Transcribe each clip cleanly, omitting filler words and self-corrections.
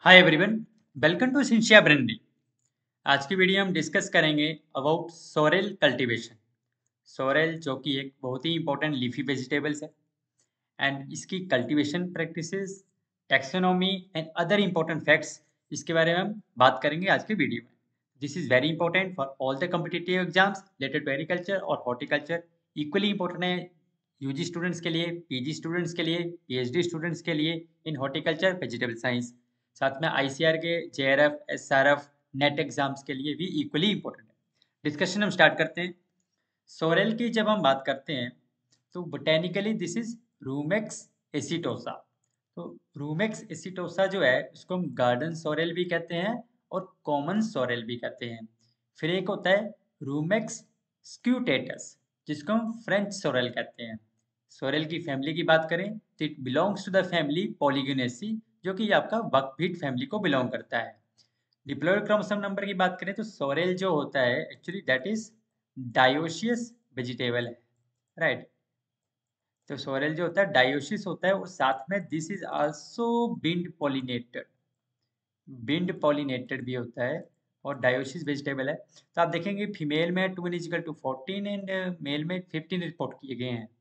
Hi everyone, welcome to Cynthia Brandy. आज की video हम डिस्कस करेंगे अबाउट सोरेल कल्टीवेशन। सोरेल जो कि एक बहुत ही इंपॉर्टेंट लीफी वेजिटेबल्स है एंड इसकी cultivation practices, taxonomy and other important facts, इसके बारे में हम बात करेंगे आज की वीडियो में। This is very important for all the competitive exams related to agriculture और हॉर्टिकल्चर। इक्वली इंपॉर्टेंट है यूजी स्टूडेंट्स के लिए, पीजी स्टूडेंट्स के लिए, पीएचडी स्टूडेंट्स के लिए इन हॉर्टिकल्चर वेजिटेबल साइंस। साथ में आईसीआर के, जेआरएफ, एसआरएफ, नेट एग्जाम्स के लिए भी इक्वली इंपॉर्टेंट है। डिस्कशन हम स्टार्ट करते हैं। सोरेल की जब हम बात करते हैं तो botanically this is Rumex acetosa. तो रूमेक्स एसिटोसा जो है उसको हम गार्डन सोरेल भी कहते हैं और कॉमन सोरेल भी कहते हैं। फिर एक होता है रूमेक्स स्क्यूटेटस, जिसको हम फ्रेंच सोरेल कहते हैं। सोरेल की फैमिली की बात करें तो it belongs to the family Polygonaceae, जो कि आपका बकव्हीट फैमिली को बिलोंग करता है। डिप्लॉयड क्रोमोसोम नंबर की बात करें तो सोरेल जो होता है actually that is dioecious vegetable है, राइट। तो सोरेल जो होता है डायोशियस होता है और साथ में this is also wind pollinated, wind pollinated भी होता है और डायोशियस वेजिटेबल है। तो आप देखेंगे फीमेल में 2 = 14 एंड मेल में 15 रिपोर्ट किए गए हैं।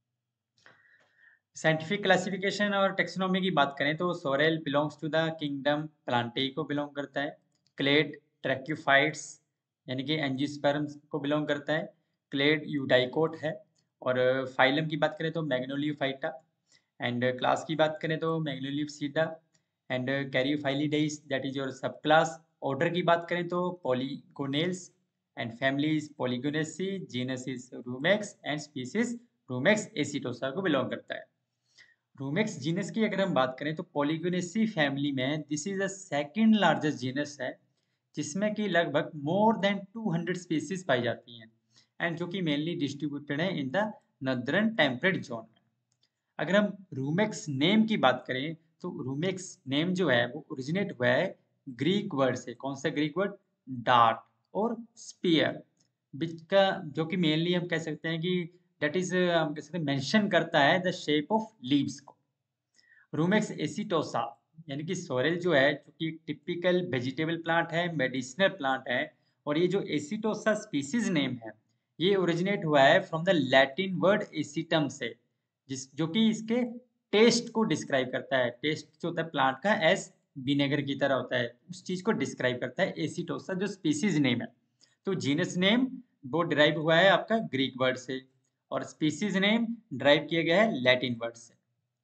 साइंटिफिक क्लासिफिकेशन और टेक्सोनॉमी की बात करें तो sorrel belongs to the kingdom Plantae को बिलोंग करता है। क्लेड ट्रैक्यूफाइट्स यानी कि एंजियोस्पर्म्स को बिलोंग करता है। क्लेड यूडाइकोट है। और फाइलम की बात करें तो मैग्नोलियोफाइटा। एंड क्लास की बात करें तो Magnoliopsida and Caryophyllidae that is your subclass. Order की बात करें तो Polygonales and family is Polygonaceae, genus is Rumex and species Rumex acetosa को बिलोंग करता है। रूमेक्स जीनस की अगर हम बात करें तो पॉलीगोनेसी फैमिली में this is the second largest genus है, जिसमें कि लगभग मोर देन 200 स्पीसीज पाई जाती हैं एंड जो कि मेनली डिस्ट्रीब्यूटेड है in the northern temperate zone में। अगर हम रूमेक्स नेम की बात करें तो रूमेक्स नेम जो है वो ओरिजिनेट हुआ है ग्रीक वर्ड से। कौन सा ग्रीक वर्ड? डार्ट और स्पीयर, का जो कि मेनली हम कह सकते हैं कि दैट इज हम कह सकते हैं मेंशन करता है द शेप ऑफ लीव्स को। रूमेक्स एसिटोसा यानी कि सोरेल जो है, जो कि टिपिकल वेजिटेबल प्लांट है, मेडिसिनल प्लांट है। और ये जो एसिटोसा स्पीसीज नेम है ये ओरिजिनेट हुआ है from the Latin word acetum से, जिस जो कि इसके टेस्ट को डिस्क्राइब करता है। टेस्ट जो होता है प्लांट का एस विनेगर की तरह होता है, उस चीज को डिस्क्राइब करता है एसिटोसा जो स्पीसीज नेम है। तो जीनस नेम वो डिराइव हुआ है आपका ग्रीक वर्ड से और स्पीसीज नेम डिराइव किया गया है लैटिन वर्ड से।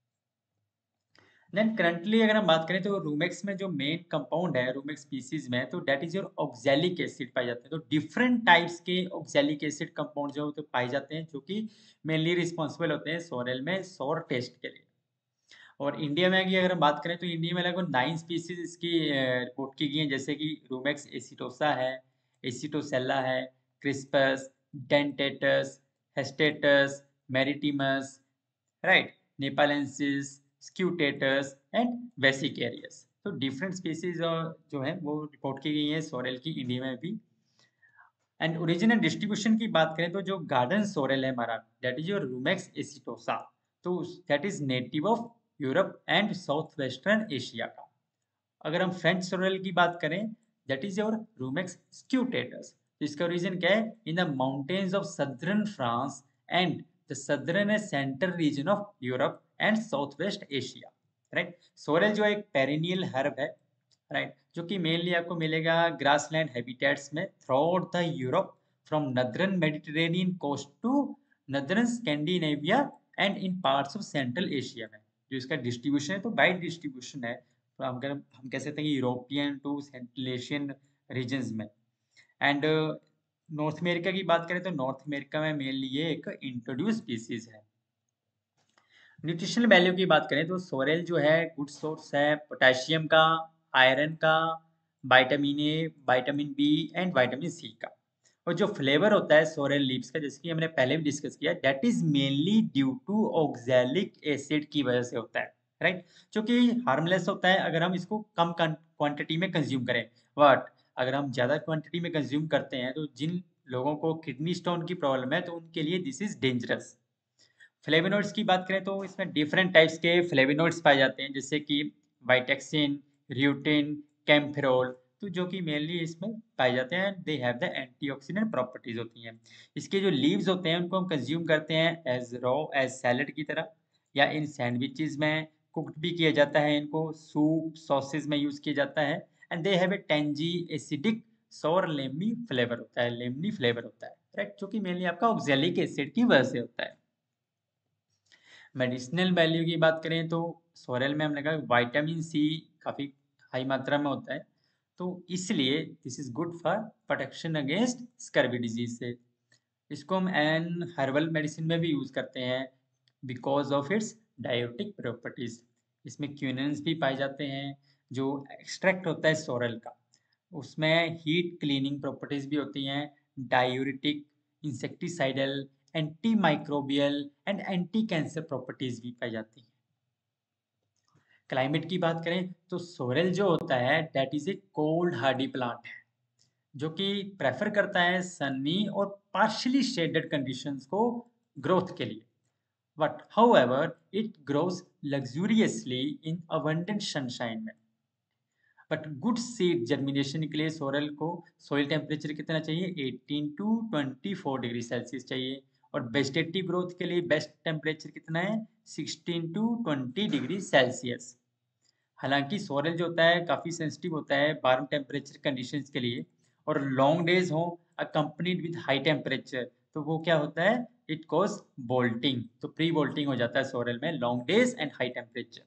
देन करंटली अगर हम बात करें तो रूमेक्स में जो मेन कंपाउंड है रूमेक्स स्पीसीज में, तो that is your oxalic acid पाए जाते हैं। तो डिफरेंट टाइप्स के ऑक्सैलिक एसिड कंपाउंड जो तो पाए जाते हैं, जो कि मेनली रिस्पॉन्सिबल होते हैं सोरेल में सौर टेस्ट के लिए। और इंडिया में की अगर हम बात करें तो इंडिया में लगभग 9 स्पीसीज इसकी रिपोर्ट की गई हैं, जैसे कि रूमेक्स एसिटोसा है, एसिटोसेल्ला है, क्रिस्पस, डेंटेटस, हेस्टेटस, मेरिटिमस, राइट, नेपालेंसिस, स्क्यूटेटस एंड वेसिकेरियस। तो डिफरेंट स्पीसीज जो है वो रिपोर्ट की गई है सोरेल की इंडिया में भी। एंड ओरिजिन एंड डिस्ट्रीब्यूशन की बात करें तो जो गार्डन सोरेल है हमारा that is your Rumex acetosa, तो that is native of Europe and south western Asia का। अगर हम फ्रेंच सोरेल की बात करें that is your Rumex scutatus. इसका ओरिजिन क्या है? In the mountains of southern France and the southern and central region of Europe and south west Asia, right. Sorrel जो एक पेरिनियल हर्ब है, राइट, जो कि मेनली आपको मिलेगा ग्रासलैंड हैबिटेट्स में throughout the Europe, from northern Mediterranean coast to northern Scandinavia and in parts of central Asia में। जो इसका डिस्ट्रीब्यूशन है तो वाइड डिस्ट्रीब्यूशन है, तो हम कह सकते हैं कि European to central Asian regions में। एंड नॉर्थ अमेरिका की बात करें तो नॉर्थ अमेरिका में मेनली ये एक इंट्रोड्यूस स्पीसीज है। न्यूट्रिशनल वैल्यू की बात करें तो सोरेल जो है गुड सोर्स है पोटेशियम का, आयरन का, vitamin A, vitamin B and vitamin C का। और जो फ्लेवर होता है सोरेल लीव्स का, जैसे कि हमने पहले भी डिस्कस किया, that is mainly due to oxalic acid की वजह से होता है, राइट, जो कि हार्मलेस होता है अगर हम इसको कम क्वांटिटी में कंज्यूम करें। बट अगर हम ज़्यादा क्वांटिटी में कंज्यूम करते हैं तो जिन लोगों को किडनी स्टोन की प्रॉब्लम है तो उनके लिए दिस इज डेंजरस। फ्लेवोनोइड्स की बात करें तो इसमें डिफरेंट टाइप्स के फ्लेवोनोइड्स पाए जाते हैं, जैसे कि वाइटेक्सिन, र्यूटिन, कैम्फेरॉल, तो जो कि मेनली इसमें पाए जाते हैं। They have the antioxidant properties होती हैं। इसके जो लीव्स होते हैं उनको हम कंज्यूम करते हैं एज रॉ, एज सैलड की तरह, या इन सैंडविचेस में कुक्ड भी किया जाता है। इनको सूप, सॉसेज में यूज किया जाता है। And they have a tangy, acidic, sour lemony flavour होता है, लेमनी फ्लेवर होता है, राइट, जो कि मेनली आपका ऑक्जेलिक एसिड की वजह से होता है। मेडिसिनल वैल्यू की बात करें तो सोरेल में हमने कहा विटामिन सी काफ़ी हाई मात्रा में होता है, तो इसलिए this is good for protection against scurvy disease से। इसको हम एन हर्बल मेडिसिन में भी यूज़ करते हैं because of its diuretic properties. इसमें क्यूनिन्स भी पाए जाते हैं। जो एक्सट्रैक्ट होता है सोरेल का, उसमें हीट क्लीनिंग प्रॉपर्टीज भी होती हैं, diuretic, insecticidal, anti microbial and anti cancer properties भी पाई जाती हैं। क्लाइमेट की बात करें तो सोरेल जो होता है that is a cold hardy plant है, जो कि प्रेफर करता है सनी और पार्शियली शेडेड कंडीशंस को ग्रोथ के लिए। But however it grows luxuriously in abundant sunshine में। बट गुड सीड जर्मिनेशन के लिए सोरेल को सोइल टेम्परेचर कितना चाहिए, 18 टू 24 डिग्री सेल्सियस चाहिए। और वेजिटेटिव ग्रोथ के लिए बेस्ट टेम्परेचर कितना है, 16 टू 20 डिग्री सेल्सियस। हालांकि सोरेल जो होता है काफ़ी सेंसिटिव होता है वार्म टेम्परेचर कंडीशंस के लिए, और लॉन्ग डेज हो अकम्पनीड विद हाई टेम्परेचर, तो वो क्या होता है, इट कॉज बोल्टिंग, तो प्री बोल्टिंग हो जाता है सोरेल में long days and high temperature.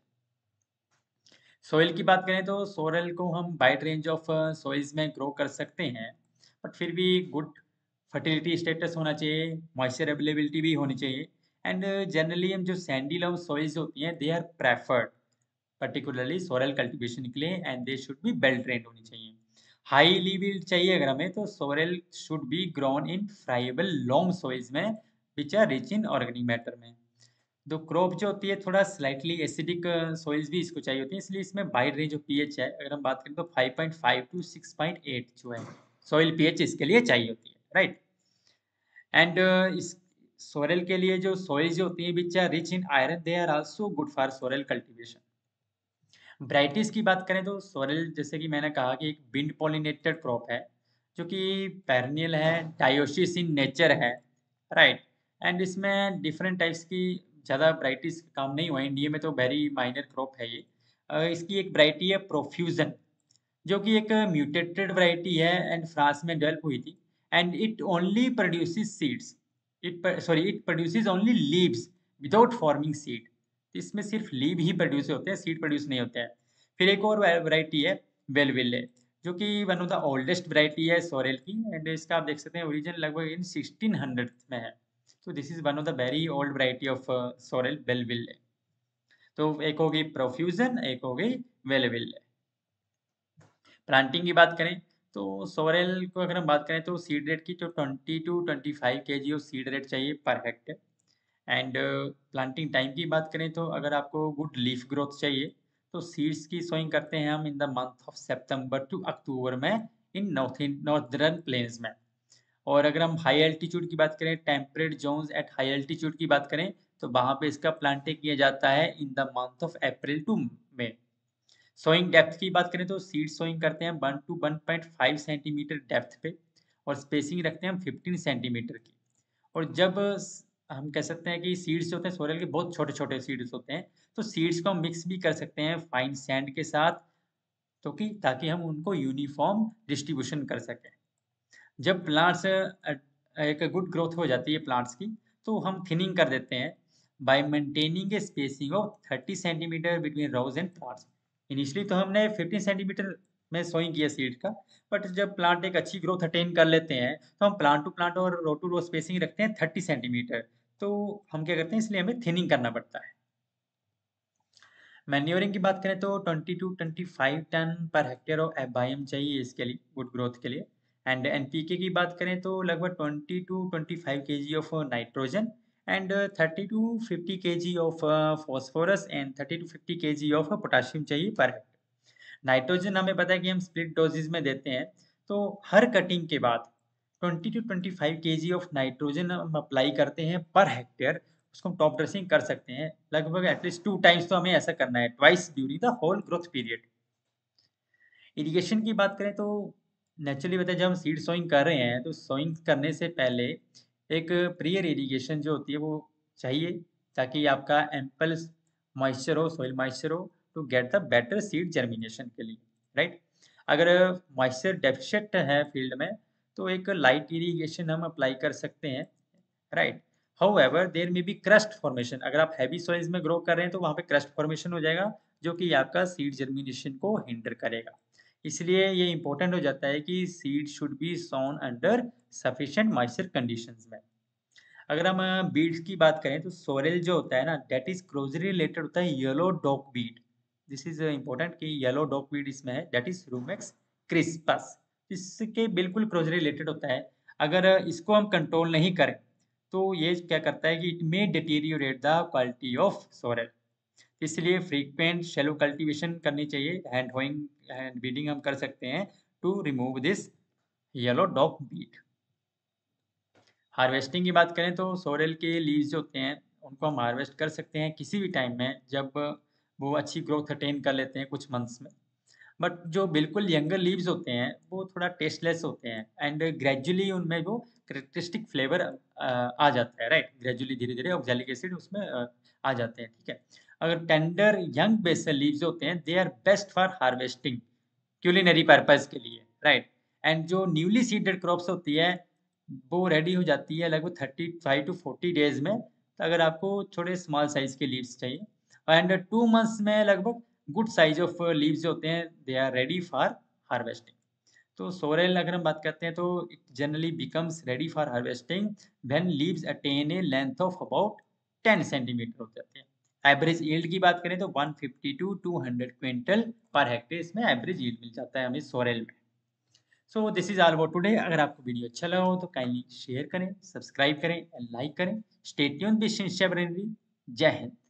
Soil की बात करें तो सोरेल को हम वाइड रेंज ऑफ सोइल्स में ग्रो कर सकते हैं, बट फिर भी गुड फर्टिलिटी स्टेटस होना चाहिए, मॉइस्चर अवेलेबिलिटी भी होनी चाहिए। एंड जनरली हम जो सैंडी लव सोइल्स होती हैं they are preferred particularly sorrel cultivation के लिए, and they should be well drained होनी चाहिए। हाई लीविल्ड चाहिए अगर हमें, तो sorrel should be grown in friable loam soils में which are rich in organic matter में। दो क्रॉप जो होती है थोड़ा स्लाइटली एसिडिक सॉइल्स भी इसको चाहिए होती है, इसलिए इसमें वाइड रेंज ऑफ पीएच है। अगर हम बात करें तो 5.5 टू 6.8 जो है सॉइल पीएच इसके लिए चाहिए होती है, राइट। एंड इस सोरेल के लिए जो सॉइल जो होती है which are rich in iron, they are also good for sorrel cultivation. Varieties की बात करें तो सोरेल जैसे कि मैंने कहा कि एक विंड पॉलिनेटेड क्रॉप है, जो कि पेरेनियल है, डायोसिस इन नेचर है, राइट। एंड इसमें डिफरेंट टाइप्स की ज़्यादा वैराइटीज काम नहीं हुआ है, इंडिया में तो वेरी माइनर क्रॉप है ये। इसकी एक वैरायटी है प्रोफ्यूजन, जो कि एक म्यूटेटेड वैरायटी है एंड फ्रांस में डेवलप हुई थी। And it only produces seeds, it produces only leaves without forming seed. इसमें सिर्फ लीव ही प्रोड्यूस होते हैं, सीड प्रोड्यूस नहीं होते हैं। फिर एक और वैरायटी है वेलविले, जो कि one of the oldest variety है सोरेल की, एंड इसका आप देख सकते हैं ओरिजिन लगभग इन 1600 में है। तो this is one of the very old variety of sorrel Belleville. तो एक हो गई प्रोफ्यूजन, एक हो गई वेलविले। प्लांटिंग की बात करें तो सोरेल को अगर हम बात करें तो सीड रेट की तो 20 to 25 KG of seed rate चाहिए पर हेक्टेयर। एंड प्लांटिंग टाइम की बात करें तो अगर आपको गुड लीफ ग्रोथ चाहिए तो सीड्स की सोइंग करते हैं हम in the month of September to October में इन नॉर्दर्न प्लेन्स में। और अगर हम हाई एल्टीट्यूड की बात करें, temperate zones at high altitude की बात करें, तो वहाँ पे इसका प्लांटिंग किया जाता है in the month of April to May. Sowing depth की बात करें तो सीड सोइंग करते हैं 1 टू 1.5 सेंटीमीटर डेप्थ पे, और स्पेसिंग रखते हैं हम 15 सेंटीमीटर की। और जब हम कह सकते हैं कि सीड्स जो होते हैं सोरेल के बहुत छोटे छोटे सीड्स होते हैं, तो सीड्स को हम मिक्स भी कर सकते हैं फाइन सैंड के साथ, तो कि ताकि हम उनको यूनिफॉर्म डिस्ट्रीब्यूशन कर सकें। जब प्लांट्स एक गुड ग्रोथ हो जाती है प्लांट्स की, तो हम थिनिंग कर देते हैं by maintaining a spacing of 30 centimetre between rows and plants. Initially तो हमने 15 सेंटीमीटर में सोइंग किया सीड का, बट जब प्लांट एक अच्छी ग्रोथ अटेन कर लेते हैं तो हम प्लांट टू प्लांट और रो टू रो स्पेसिंग रखते हैं 30 सेंटीमीटर। तो हम क्या करते हैं, इसलिए हमें थिनिंग करना पड़ता है। मैन्योरिंग की बात करें तो 20 टू 25 टन पर हेक्टेयर ऑफ एफआईएम चाहिए इसके लिए गुड ग्रोथ के लिए। एंड एनपीके की बात करें तो लगभग 20 to 25 KG of nitrogen and 30 to 50 KG of phosphorus and 30 to 50 KG of potassium चाहिए पर हेक्टेयर। नाइट्रोजन हमें पता है कि हम स्प्लिट डोजेज में देते हैं, तो हर कटिंग के बाद 20 टू 25 केजी ऑफ नाइट्रोजन हम अप्लाई करते हैं पर हेक्टेयर। उसको हम टॉप ड्रेसिंग कर सकते हैं लगभग एटलीस्ट 2 टाइम्स, तो हमें ऐसा करना है twice during the whole growth period. Irrigation की बात करें तो नेचुरली बताए जब हम सीड सोइंग कर रहे हैं तो सोइंग करने से पहले एक प्रियर इरिगेशन जो होती है वो चाहिए ताकि आपका एम्पल मॉइस्चर हो, सॉइल मॉइस्चर हो to get the better seed germination के लिए, राइट। अगर मॉइस्चर डेफिशिएंट है फील्ड में तो एक लाइट इरिगेशन हम अप्लाई कर सकते हैं, right. However there may be crust formation, अगर आप हैवी सॉइल्स में ग्रो कर रहे हैं तो वहाँ पे क्रस्ट फॉर्मेशन हो जाएगा जो कि आपका सीड जर्मिनेशन को हिंडर करेगा। इसलिए ये इंपॉर्टेंट हो जाता है कि seed should be sown under sufficient moisture conditions में। अगर हम बीड्स की बात करें तो सोरेल जो होता है ना दैट इज क्लोजली रिलेटेड होता है yellow dock weed. This is important कि येलो डॉक बीड इसमें है दैट इज रूमेक्स क्रिस्पस, इसके बिल्कुल क्लोजली रिलेटेड होता है। अगर इसको हम कंट्रोल नहीं करें तो ये क्या करता है कि it may deteriorate the quality of sorrel. इसलिए फ्रीक्वेंट शैलो कल्टीवेशन करनी चाहिए, हैंड होइंग हैंड बीडिंग हम कर सकते हैं to remove this yellow dock weed. Harvesting की बात करें तो सोरेल के लीव्स जो होते हैं उनको हम हार्वेस्ट कर सकते हैं किसी भी टाइम में जब वो अच्छी ग्रोथ अटेन कर लेते हैं कुछ मंथ्स में। बट जो बिल्कुल यंगर लीव्स होते हैं वो थोड़ा टेस्टलेस होते हैं एंड ग्रेजुअली उनमें वो करेक्टरिस्टिक फ्लेवर आ जाता है, राइट। ग्रेजुअली धीरे धीरे ऑक्सैलिक एसिड उसमें आ जाते हैं, ठीक है। अगर टेंडर यंग बेसल लीव्स होते हैं they are best for harvesting culinary purpose के लिए, राइट। एंड जो न्यूली सीडेड क्रॉप्स होती है वो रेडी हो जाती है लगभग 35 to 40 डेज में। तो अगर आपको थोड़े स्मॉल साइज के लीव्स चाहिए एंड 2 मंथ्स में लगभग गुड साइज ऑफ लीव्स जो होते हैं they are ready for harvesting. तो सोरेल अगर हम बात करते हैं तो it generally becomes ready for harvesting when leaves attain a length of about 10 centimetre हो जाते हैं। एवरेज यील्ड की बात करें तो 150 टू 200 क्विंटल पर हेक्टेयर इसमें एवरेज यील्ड मिल जाता है हमें सोरेल में। So this is all about today. अगर आपको वीडियो अच्छा लगा हो तो काइंडली शेयर करें, सब्सक्राइब करें, लाइक करें। Stay tuned with Shinchan. जय हिंद।